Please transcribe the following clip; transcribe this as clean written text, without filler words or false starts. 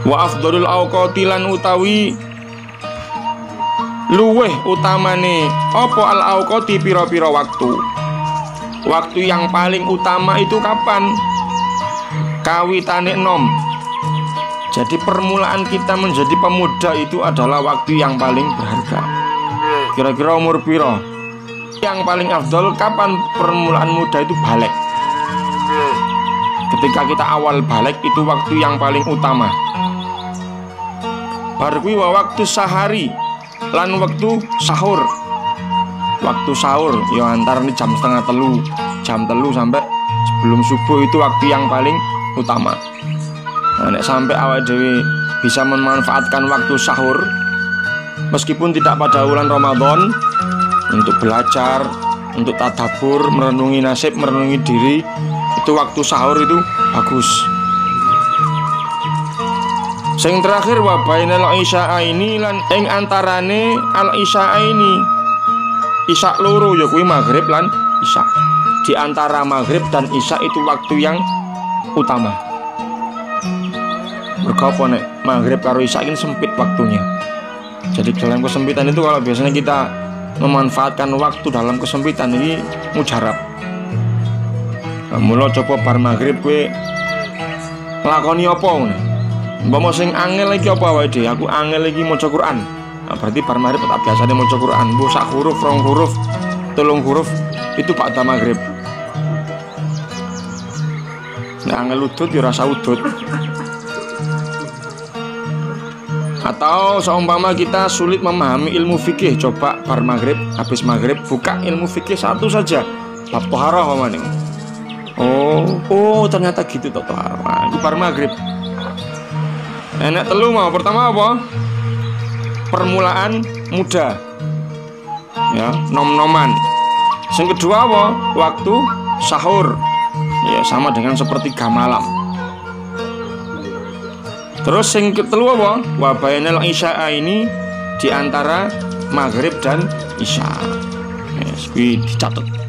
Wa afdhalul awqati lan utawi luweh utamane apa al awqati pira-pira waktu. Waktu yang paling utama itu kapan? Kawitane enom. Jadi permulaan kita menjadi pemuda itu adalah waktu yang paling berharga. Kira-kira umur piro? Yang paling afdol kapan permulaan muda itu balik. Ketika kita awal balik itu waktu yang paling utama. Bar kuwi waktu sahari lan waktu sahur. Waktu sahur ya antar nih jam 2:30, jam 3 sampai sebelum subuh itu waktu yang paling utama. Nah, nek sampai awak dewe bisa memanfaatkan waktu sahur meskipun tidak pada bulan Ramadan untuk belajar, untuk tadabbur, merenungi nasib, merenungi diri, itu waktu sahur itu bagus. Sing terakhir wa bainal isya'aini lan ing antarane al isya'aini isya loro ya kuwi maghrib lan isya. Di antara maghrib dan isya itu waktu yang utama. Mergo apa nek maghrib karo isya ini sempit waktunya. Jadi dalam kesempitan itu kalau biasanya kita memanfaatkan waktu dalam kesempitan ini mujarab. Mula coba bar maghrib kowe nglakoni apa ngono. Mbok sing angel iki apa wae dhewe, aku angel iki maca Quran. Nah, berarti bar maghrib tak biasane maca Quran, mbok sak huruf, 2 huruf, 3 huruf itu pada maghrib. Nek angel udut ya rasa udut. Atau seumpama kita sulit memahami ilmu fikih, coba bar maghrib, habis maghrib buka ilmu fikih satu saja, bab thaharah omane. Oh ternyata gitu toh thaharah. Itu bar maghrib. Enak telu mau pertama apa? Permulaan muda. Ya, nom-noman. Yang kedua apa? Waktu sahur. Ya, sama dengan sepertiga malam. Terus yang ketelu apa? Wa bainal isya'a ini di antara maghrib dan isya. Yes, dicatat.